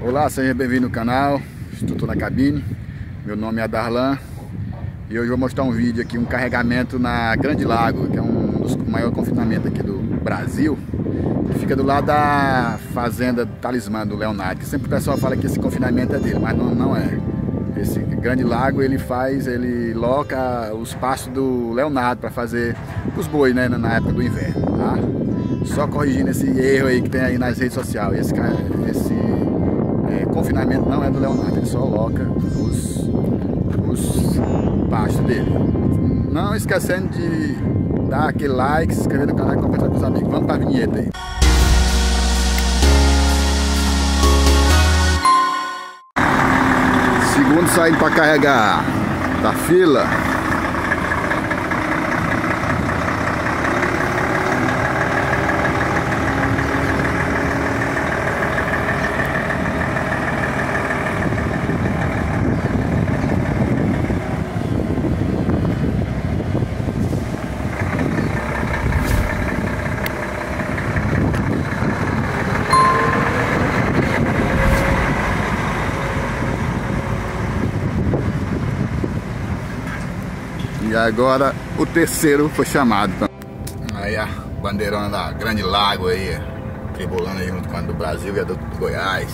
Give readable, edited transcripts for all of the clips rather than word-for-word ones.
Olá, seja bem-vindo no canal. Estou na cabine. Meu nome é Darlan e hoje eu vou mostrar um vídeo aqui, um carregamento na Grande Lago, que é um dos maiores confinamentos aqui do Brasil, que fica do lado da Fazenda Talismã do Leonardo, que sempre o pessoal fala que esse confinamento é dele, mas não é. Esse Grande Lago ele loca os pastos do Leonardo para fazer os bois, né, na época do inverno, tá? Só corrigindo esse erro aí que tem aí nas redes sociais. Esse confinamento não é do Leonardo, ele só loca os pastos dele. Não esquecendo de dar aquele like, se inscrever no canal e compartilhar com os amigos. Vamos para a vinheta aí. Segundo saindo para carregar da fila. E agora o terceiro foi chamado. Aí a bandeirona da Grande Lago aí, tribolando aí junto com a do Brasil e a do Goiás.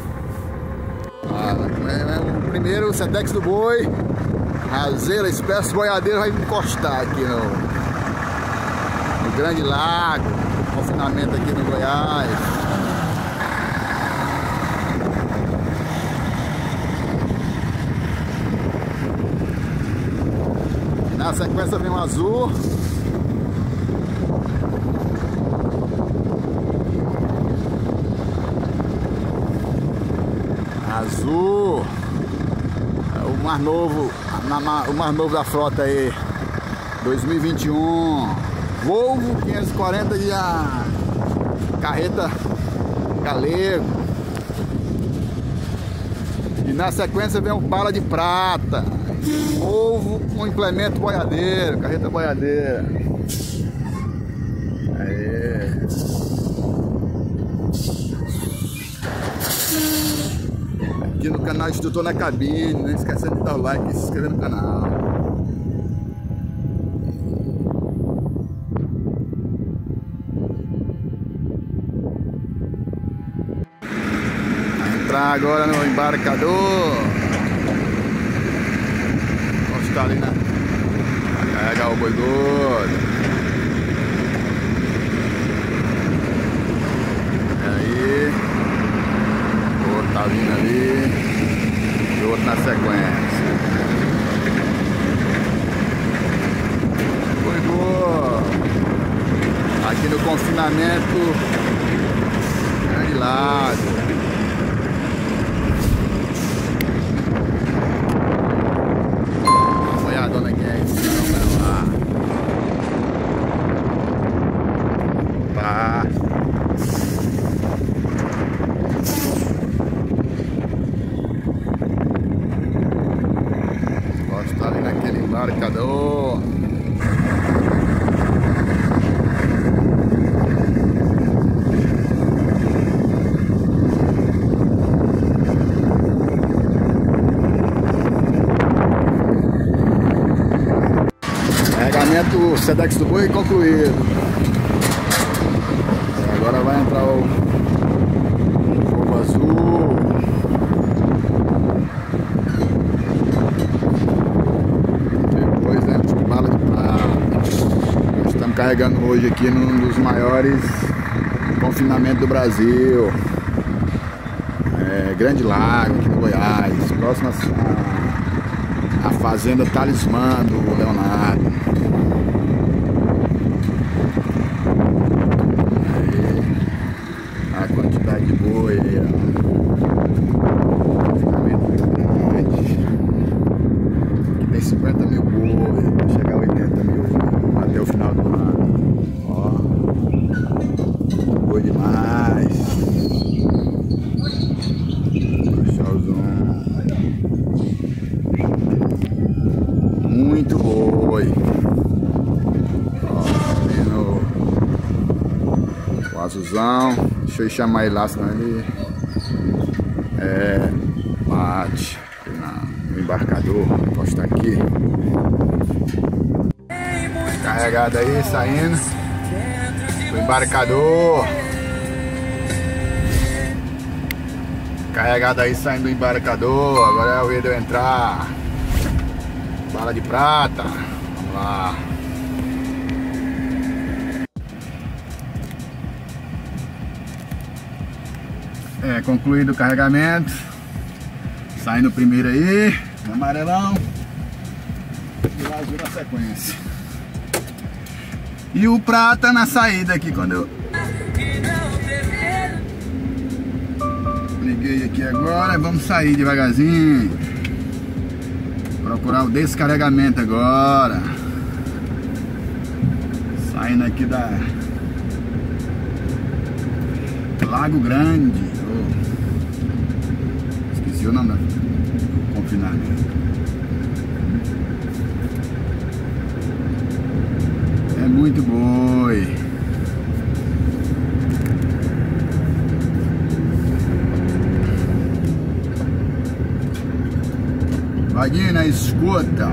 O primeiro, o Sedex do boi, raseira, espécie boiadeiro vai encostar aqui no Grande Lago, confinamento aqui no Goiás. Na sequência vem um azul. Azul. O mais novo, o mais novo da frota aí, 2021. Volvo 540 de carreta galego. E na sequência vem um bala de prata. Novo com implemento boiadeiro, carreta boiadeira. Aê. Aqui no canal Instrutor na Cabine, não esquecendo de dar o like e se inscrever no canal. Vai entrar agora no embarcador. Tá ali, né? Carregar o boi gordo. E aí, o outro tá vindo ali e o outro na sequência. Boi gordo. Aqui no confinamento Grande Lago. Está ali naquele embarcador. Carregamento Sedex do boi concluído. Agora vai entrar o fogo azul. Depois dentro de bala de prata. Nós estamos carregando hoje aqui num dos maiores confinamentos do Brasil. Grande Lago, aqui no Goiás. Próximo a Fazenda Talismã do Leonardo. A quantidade de boi aí, aqui tem 50 mil boi, vai chegar a 80 mil até o final do ano. Ó, boi demais. Muito boi. Ó, vendo o azulzão. Deixa eu chamar ele lá, senão ele Bate no embarcador, vou encostar aqui. Carregado aí, saindo do embarcador. Carregado aí, saindo do embarcador. Agora é o vídeo entrar. Bala de prata. Vamos lá. Concluído o carregamento. Saindo o primeiro aí, o amarelão. E o azul na sequência. E o prata na saída aqui, quando eu liguei aqui agora. Vamos sair devagarzinho. Procurar o descarregamento agora. Saindo aqui da Lago Grande. Esqueci o nome do confinamento. É muito boi. Vaguinho na escuta.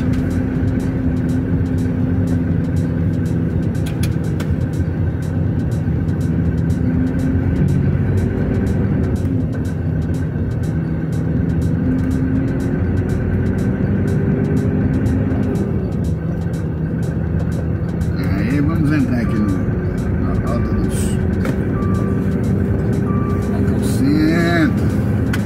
Aí vamos entrar aqui na alta dos centro.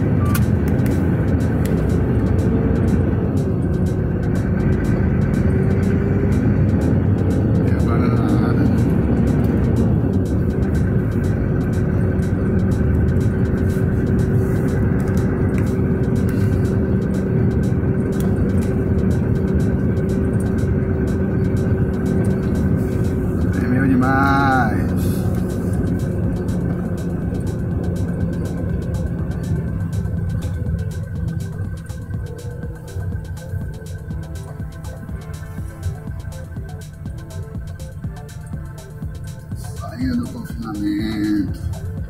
Do confinamento.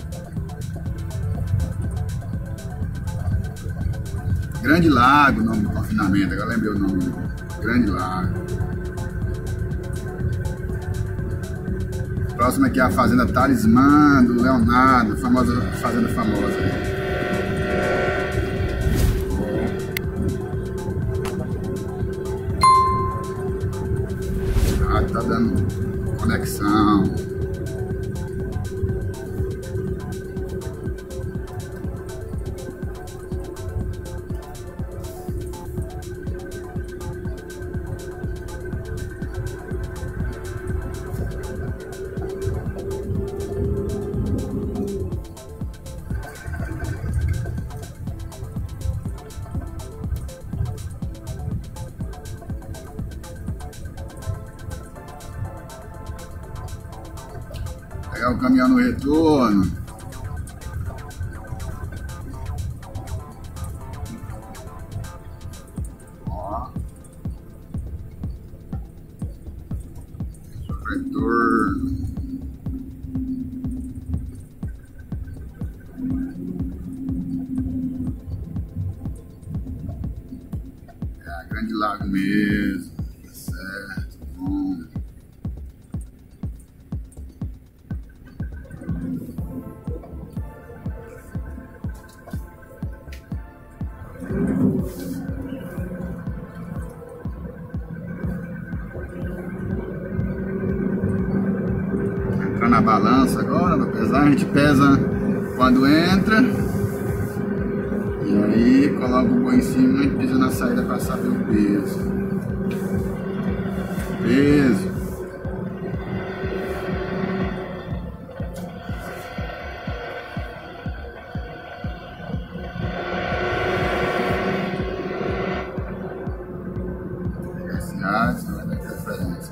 Grande Lago, o nome do confinamento. Agora lembrei o nome. Grande Lago. Próximo aqui é a Fazenda Talismã do Leonardo, famosa fazenda famosa. Tá dando conexão. Pegar o caminhão no retorno. Ó. Retorno. É Grande Lago mesmo. Tá certo. Bom. Entrar na balança agora, vai pesar, a gente pesa quando entra e aí coloca o boi em cima e a gente pisa na saída para saber o peso. Senão vai dar interferência.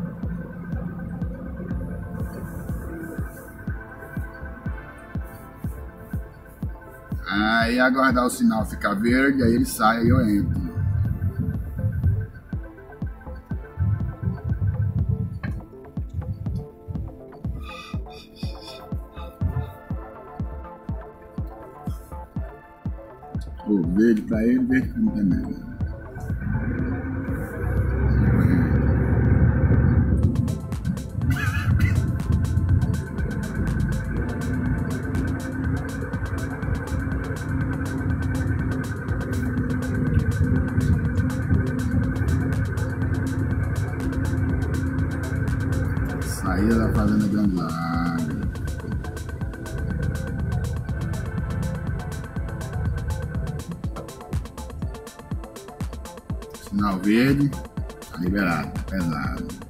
Aí aguardar o sinal ficar verde, aí ele sai e eu entro. Pô, verde pra ele, verde pra mim também. Saída da Fazenda Grande Lago. Sinal verde, tá liberado, tá pesado.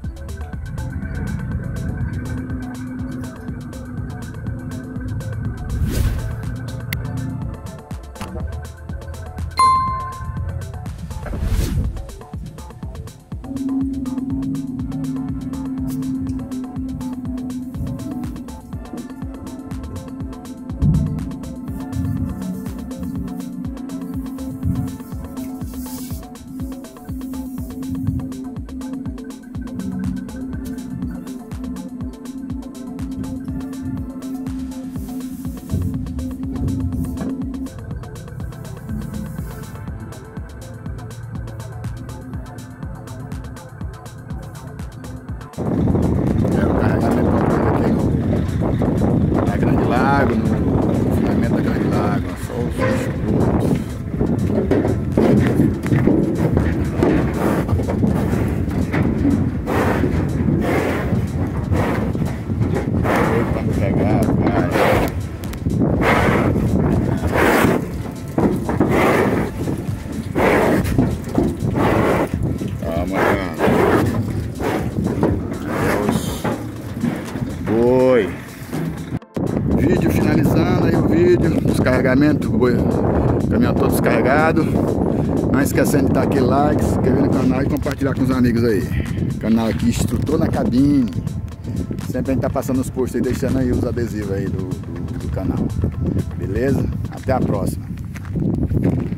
É o carregamento aqui na Grande Lago, no confinamento da Grande Lago, só os bichos. Pra me pegar, vai. Calma, cara. Oi. Vídeo finalizando aí, o vídeo dos carregamentos, o caminhão todo descarregado. Não esquecendo de dar aquele like, se inscrever no canal e compartilhar com os amigos aí. Canal aqui, Instrutor na Cabine. Sempre a gente tá passando os posts aí, deixando aí os adesivos aí do canal. Beleza? Até a próxima.